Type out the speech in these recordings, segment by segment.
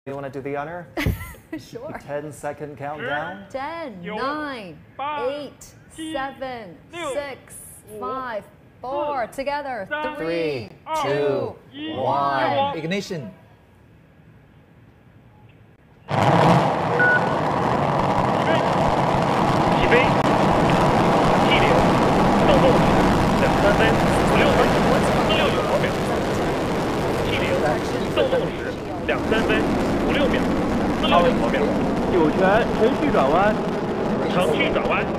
You want to do the honor? Sure. 10-second countdown. 10, 9, 8, 7, 6, 5, 4. Together. 3, 2, 1. Ignition. 起飞，气流，动动2、3分5、6分469毫秒，气流，动动时2、3分5、6秒469毫秒， 酒泉程序转弯， 程序转弯，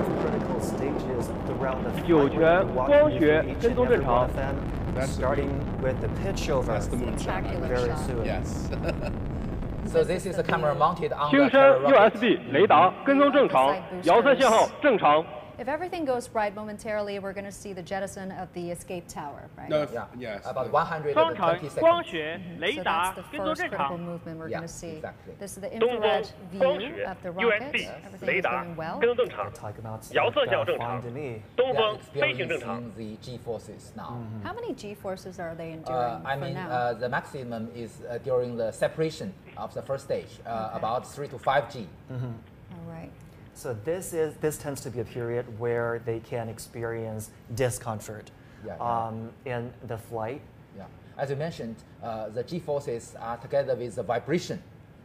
酒泉光学跟踪正常。 Starting with the pitch over. That's the moonshot. Very soon. Yes. So this is a camera mounted on 轻 the 声 carrier rocket. USB 雷达跟踪正常，遥测信号正常。 If everything goes right momentarily, we're going to see the jettison of the escape tower, right? No, Yeah. yes. About 双传 120 光 seconds. 学 So 雷 that's 达 the 跟踪 first 正 critical 常。 movement we're Yeah, going to see. exactly. This is the 东风 infrared 光 view 学 of the rocket. USB Everything 雷 is 达 going well. 跟踪正常， Talk about 遥测信号正 flying 常 to me. 东 They are 风飞行正常。 experiencing the G forces now. How many G forces are they enduring I for mean, now? the maximum is during the separation of the first stage, about 3 to 5 G. All right. So this tends to be a period where they can experience discomfort in the flight. Yeah. As you mentioned, the G forces are together with the vibration.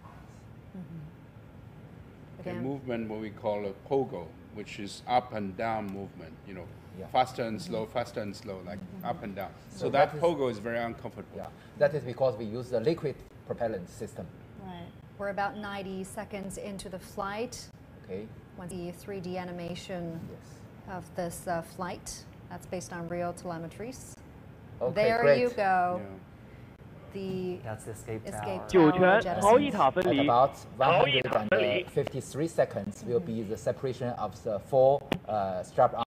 The Again. movement, what we call a pogo, which is up and down movement, you know, Yeah. faster and slow, like up and down. So So that that is- pogo is very uncomfortable. Yeah. That is because we use the liquid propellant system. Right. We're about 90 seconds into the flight. Okay. Once the 3D animation Yes. of this flight, that's based on real telemetries. Okay, There great. you go. Yeah. The That's the escape escape tower. 酒 tower 泉逃逸 jettison. 塔分 At 离。 about 逃逸塔分离。 153 seconds will be the separation of the 4 strap